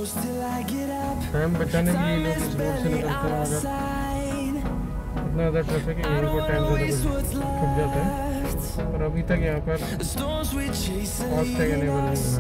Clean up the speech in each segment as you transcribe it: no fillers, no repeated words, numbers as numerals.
Time बचाने के लिए लोग इस रोड से निकलते हैं, मगर इतना ज़्यादा ट्रैफिक है यहीं को टाइम ज़्यादा छुप जाता है। और अभी तक यहाँ पर फास्टैग अनेबल नहीं हुआ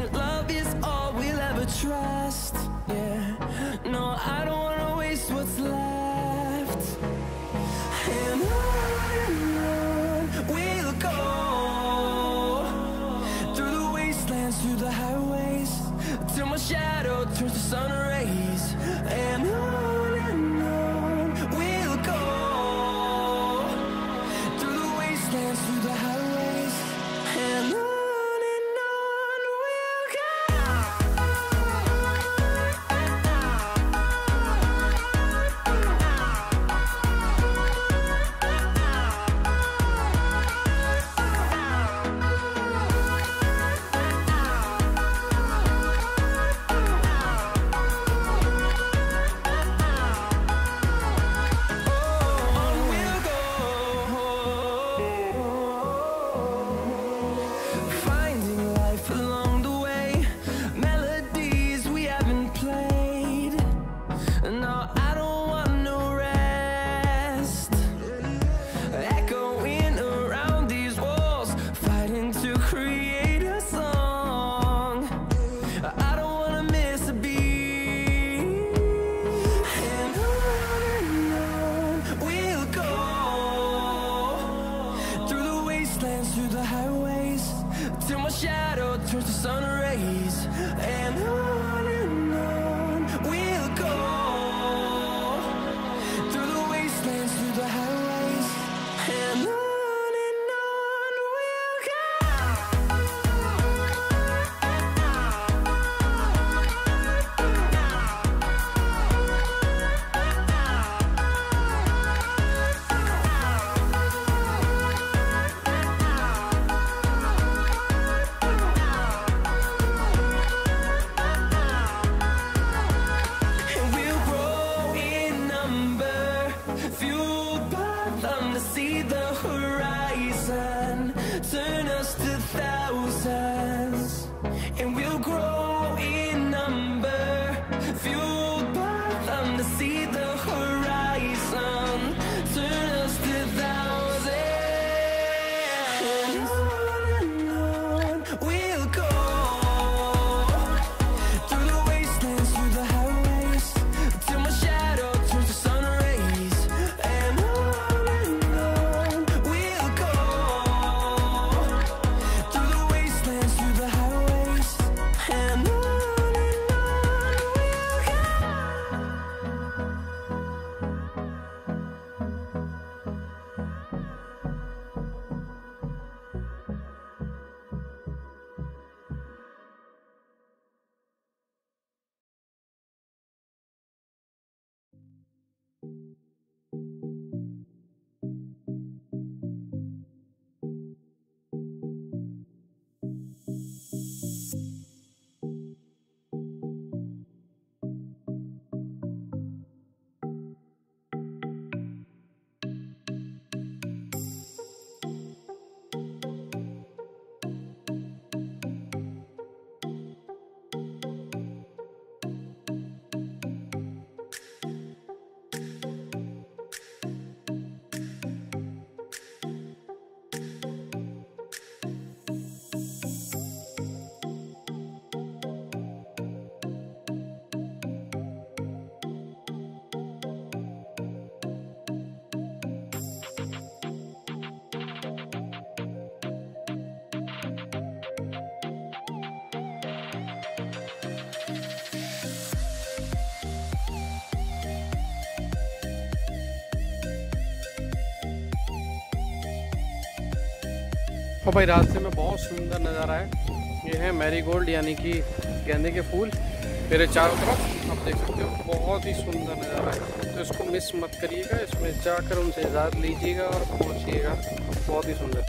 और भाई रास्ते में बहुत सुंदर नज़ारा है। ये है मैरीगोल्ड यानी कि गेंदे के फूल मेरे चारों तरफ आप देख सकते हो। बहुत ही सुंदर नज़ारा है, तो इसको मिस मत करिएगा। इसमें जाकर उनसे इजाज़त लीजिएगा और पहुँचिएगा। बहुत ही सुंदर।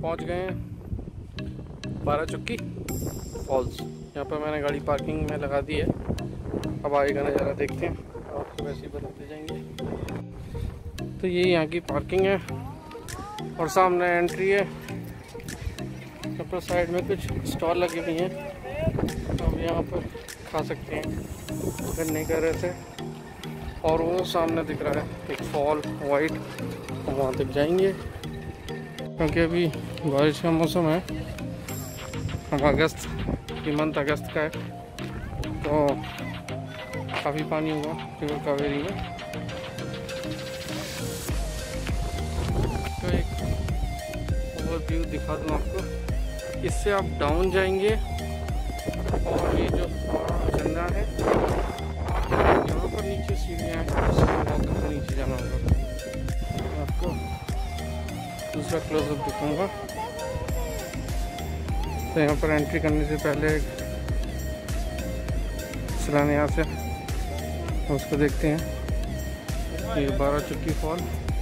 पहुंच गए हैं बाराचुक्की फॉल्स। यहाँ पर मैंने गाड़ी पार्किंग में लगा दी है। अब आगे का नज़ारा देखते हैं, आपको वैसे ही बताते जाएंगे। तो ये यहाँ की पार्किंग है और सामने एंट्री है। यहाँ पर साइड में कुछ स्टॉल लगे हुए हैं, तो हम यहाँ पर खा सकते हैं अगर नहीं कर रहे थे। और वो सामने दिख रहा है एक फॉल वाइट, वहाँ तक जाएंगे क्योंकि अभी बारिश का मौसम है। अब अगस्त की मंथ अगस्त का है, तो काफ़ी पानी हुआ रिवर कावेरी में। तो एक ओवरव्यू दिखा दूँ आपको। इससे आप डाउन जाएंगे और ये जो झरना है यहाँ पर नीचे सीढ़ियाँ हैं, उससे नीचे जाना होगा। आपको दूसरा क्लोजअप दिखाऊंगा। तो यहाँ पर एंट्री करने से पहले चलाने यहाँ से उसको देखते हैं। ये बाराचुक्की फॉल,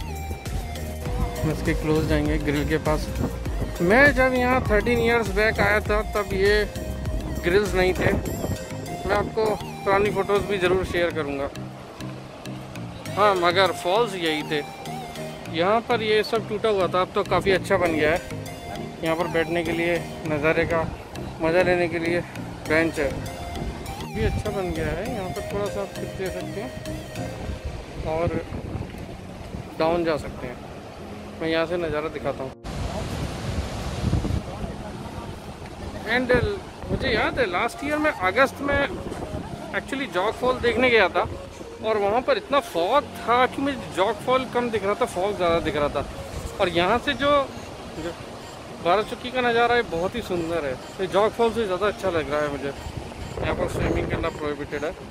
इसके क्लोज जाएंगे ग्रिल के पास। मैं जब यहाँ 13 इयर्स बैक आया था तब ये ग्रिल्स नहीं थे। मैं आपको पुरानी फ़ोटोज़ भी ज़रूर शेयर करूँगा। हाँ, मगर फॉल्स यही थे। यहाँ पर ये सब टूटा हुआ था, अब तो काफ़ी अच्छा बन गया है। यहाँ पर बैठने के लिए, नज़ारे का मज़ा लेने के लिए बेंच है, भी अच्छा बन गया है। यहाँ पर थोड़ा सा आप पिक दे सकते हैं और डाउन जा सकते हैं। मैं यहाँ से नज़ारा दिखाता हूँ। एंड मुझे याद है लास्ट ईयर में अगस्त में एक्चुअली जॉग फॉल देखने गया था और वहाँ पर इतना फॉग था कि मुझे जॉग फॉल कम दिख रहा था, फॉग ज़्यादा दिख रहा था। और यहाँ से जो बाराचुक्की का नज़ारा है बहुत ही सुंदर है। तो जॉग फॉल से ज़्यादा अच्छा लग रहा है मुझे। यहाँ पर स्विमिंग करना प्रोहिबिटेड है।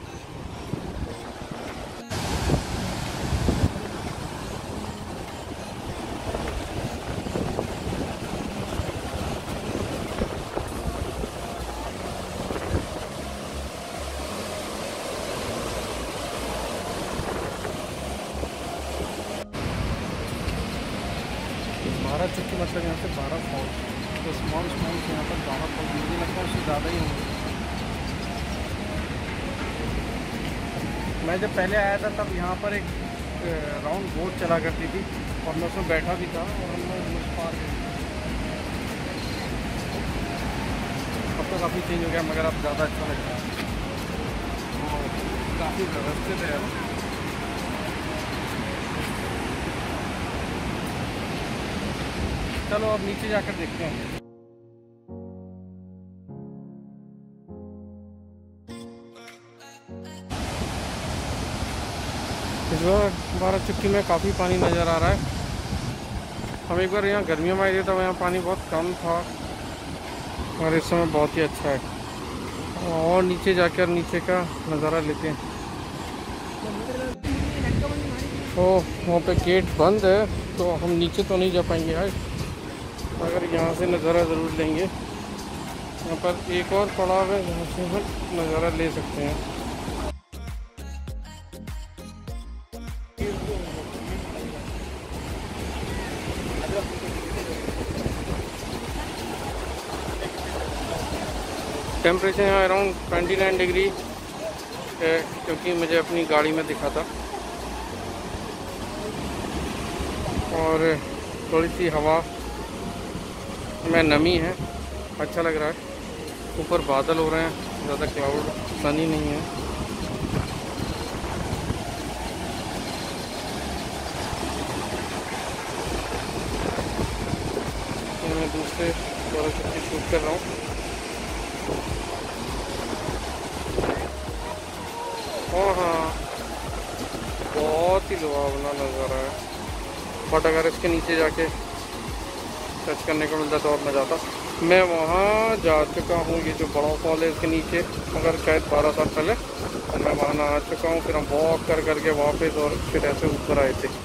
बाराचुक्की मतलब यहाँ से 12 फॉल्स, तो स्मॉल यहाँ पर 12 फॉल्स, मुझे लगता है उससे ज़्यादा ही होंगे। मैं जब पहले आया था तब यहाँ पर एक राउंड बोट चला करती थी और मैं उसमें बैठा भी था और हम लोग उस पार गए। अब तो काफ़ी चेंज हो गया मगर अब ज़्यादा अच्छा लग रहा है, काफ़ी व्यवस्थित है। चलो अब नीचे जाकर देखते हैं। इस बार बाराचुक्की में काफ़ी पानी नज़र आ रहा है। हम एक बार यहाँ गर्मियों में आए थे तब यहाँ पानी बहुत कम था और इस समय बहुत ही अच्छा है। और नीचे जाकर नीचे का नज़ारा लेते हैं। तो वहाँ पे गेट बंद है तो हम नीचे तो नहीं जा पाएंगे आज, अगर यहाँ से नज़ारा ज़रूर लेंगे। यहाँ पर एक और पड़ाव है जहाँ से हम नज़ारा ले सकते हैं। टेम्परेचर यहाँ अराउंड 29 डिग्री है क्योंकि मुझे अपनी गाड़ी में दिखा था। और थोड़ी सी हवा में नमी है, अच्छा लग रहा है। ऊपर बादल हो रहे हैं, ज़्यादा क्लाउड सनी नहीं है। तो मैं दूसरे बाराचुक्की शूट कर रहा हूँ। हाँ, बहुत ही लुभावना नज़ारा है, बट अगर इसके नीचे जाके टच करने को मिलता तो और मज़ा आता। मैं वहाँ जा चुका हूँ, ये जो बड़ा फॉल है इसके नीचे, मगर शायद 12 साल पहले मैं वहाँ नहा चुका हूँ। फिर हम वॉक कर करके वापस और फिर ऐसे ऊपर आए थे।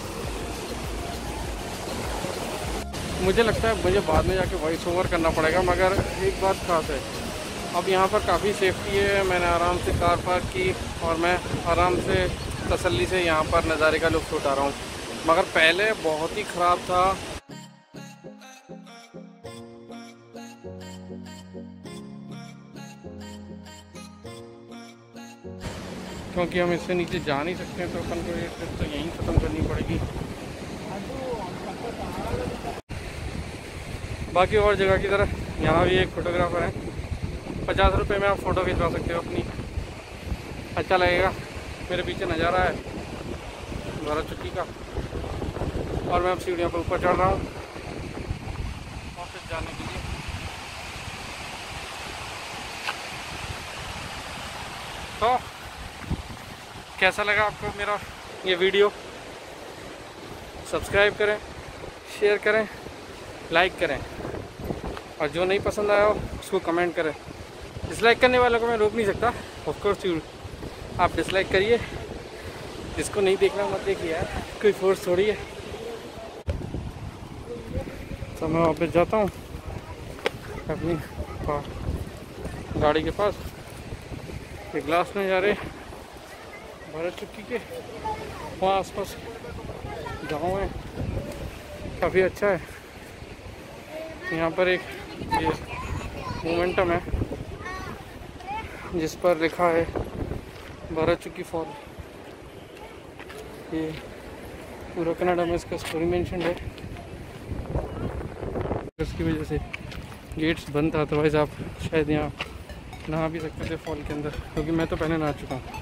मुझे लगता है मुझे बाद में जाके वॉइस ओवर करना पड़ेगा, मगर एक बात खास है, अब यहाँ पर काफ़ी सेफ्टी है। मैंने आराम से कार पार्क की और मैं आराम से तसल्ली से यहाँ पर नज़ारे का लुत्फ़ उठा रहा हूँ। मगर पहले बहुत ही ख़राब था। क्योंकि हम इससे नीचे जा नहीं सकते हैं, तो अपन को ये ट्रिप तो यहीं ख़त्म करनी पड़ेगी। बाकी और जगह की तरह यहाँ भी एक फ़ोटोग्राफ़र है, 50 रुपये में आप फ़ोटो खिंचवा सकते हो अपनी, अच्छा लगेगा। मेरे पीछे नज़ारा है बाराचुक्की का, और मैं अब सीढ़ियों पर ऊपर चढ़ रहा हूँ ऑफिस जाने के लिए। तो कैसा लगा आपको मेरा ये वीडियो? सब्सक्राइब करें, शेयर करें, लाइक करें, और जो नहीं पसंद आया हो उसको कमेंट करें। डिसलाइक करने वालों को मैं रोक नहीं सकता, ऑफ कोर्स आप डिसलाइक करिए, जिसको नहीं देखना मत देखिए यार, कोई फोर्स थोड़ी है। तो मैं वापस जाता हूँ अपनी गाड़ी के पास। ये ग्लास में जा रहे बाराचुक्की के, वहाँ आसपास गाँव है, काफ़ी अच्छा है। यहाँ पर एक ये मोमेंटम है जिस पर लिखा है बाराचुक्की फॉल। ये पूरा कनाडा में इसका स्टोरी मेंशन है। इसकी वजह से गेट्स बंद था, अदरवाइज़ आप शायद यहाँ नहा भी सकते थे फॉल के अंदर, क्योंकि मैं तो पहले नहा चुका हूँ।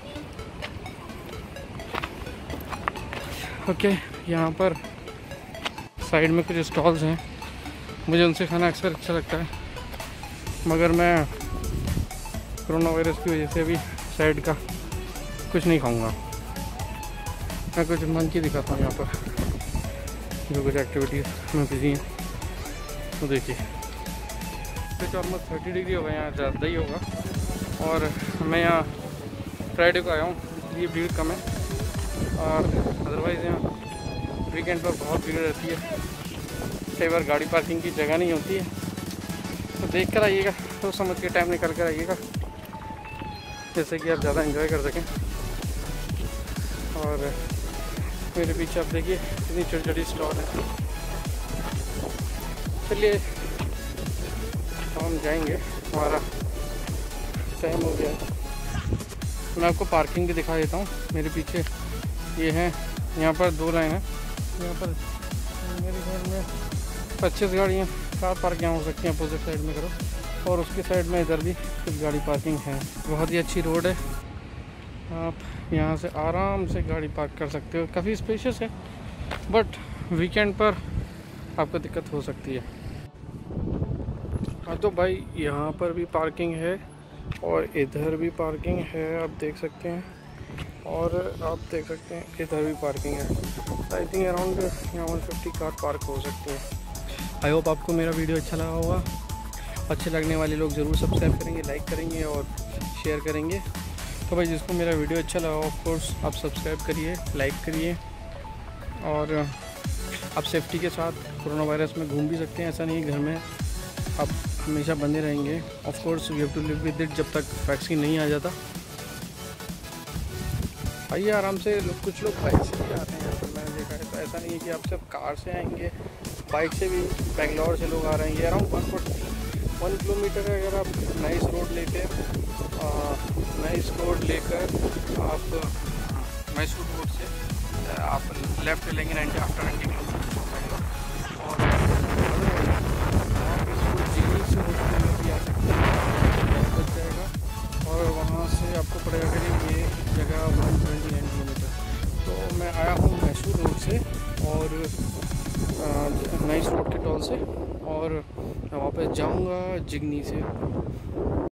ओके, यहाँ पर साइड में कुछ स्टॉल्स हैं, मुझे उनसे खाना अक्सर अच्छा लगता है, मगर मैं कोरोना वायरस की वजह से अभी साइड का कुछ नहीं खाऊंगा। मैं कुछ मन की दिखाता हूँ यहाँ पर, जो कुछ एक्टिविटीज़ में बिजी हैं। तो देखिए कुछ ऑलमोस्ट 30 डिग्री होगा, यहाँ ज़्यादा ही होगा। और मैं यहाँ फ्राइडे को आया हूँ, इसलिए भीड़ कम है, और अदरवाइज़ यहाँ वीकेंड पर बहुत भीड़ रहती है। कई बार गाड़ी पार्किंग की जगह नहीं होती है, तो देख कर आइएगा, तो समझ के टाइम निकल कर आइएगा, जैसे कि आप ज़्यादा एंजॉय कर सकें। और मेरे पीछे आप देखिए कितनी छोटी छोटी स्टॉल है। चलिए हम जाएंगे, हमारा टाइम हो गया है। मैं आपको पार्किंग भी दिखा देता हूँ। मेरे पीछे ये है, यहाँ पर 2 लाइन है। यहाँ पर मेरे घर में 25 गाड़ियाँ कार पार्क यहाँ हो सकती हैं, अपोजिट साइड में करो, और उसकी साइड में इधर भी कुछ गाड़ी पार्किंग है। बहुत ही अच्छी रोड है, आप यहाँ से आराम से गाड़ी पार्क कर सकते हो। काफ़ी स्पेशियस है, बट वीकेंड पर आपको दिक्कत हो सकती है। हाँ तो भाई, यहाँ पर भी पार्किंग है और इधर भी पार्किंग है, आप देख सकते हैं, और आप देख सकते हैं इधर भी पार्किंग है। आई थिंक अराउंड यहाँ 150 कार पार्क हो सकते हैं। आई होप आपको मेरा वीडियो अच्छा लगा होगा। अच्छे लगने वाले लोग ज़रूर सब्सक्राइब करेंगे, लाइक करेंगे और शेयर करेंगे। तो भाई जिसको मेरा वीडियो अच्छा लगा, ऑफ कोर्स आप सब्सक्राइब करिए, लाइक करिए, और आप सेफ्टी के साथ कोरोना वायरस में घूम भी सकते हैं। ऐसा नहीं है घर में आप हमेशा बंदे रहेंगे। Of course you have to live with it, जब तक वैक्सीन नहीं आ जाता। आइए आराम से, कुछ लोग बाइक से भी आते हैं यहाँ पर, मैंने देखा है। तो ऐसा नहीं है कि आप सब कार से आएंगे, बाइक से भी बेंगलोर से लोग आ रहे हैं। ये अराउंड 1 किलोमीटर है। अगर आप नाइस रोड लेकर आप मैसूर रोड से आप लेफ्ट लेंगे 90 आफ्टर 90 किलोमीटर और जिगनी से होटल भी आ सकते हैं, बच जाएगा। और वहाँ से आपको पड़ेगा करीब ये जगह 129 किलोमीटर। तो मैं आया हूँ मैसूर रोड से और नाइस रोड के टोल से, और मैं वापस जाऊँगा जिगनी से।